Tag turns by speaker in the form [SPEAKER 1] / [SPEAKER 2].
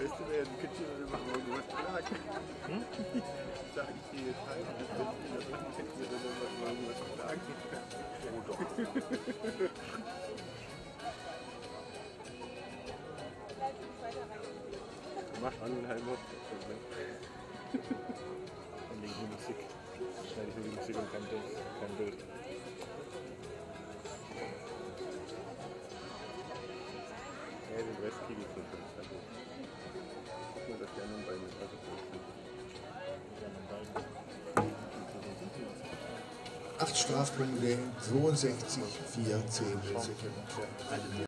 [SPEAKER 1] Beste wäre, du könntest dir über was fragen. Sag ich dir jetzt halt, das Beste in der Sache, könntest du dir dann was fragen. Oh doch. Mach an und halb auf.
[SPEAKER 2] Dann lege ich die Musik. Schneide ich nur die Musik und kein Bild.
[SPEAKER 1] Ja, den Rest kriege ich so schon. Also, guck mal, dass die anderen Beine mit also
[SPEAKER 3] Acht Strafpunkte, 62, 4, 10 Sekunden.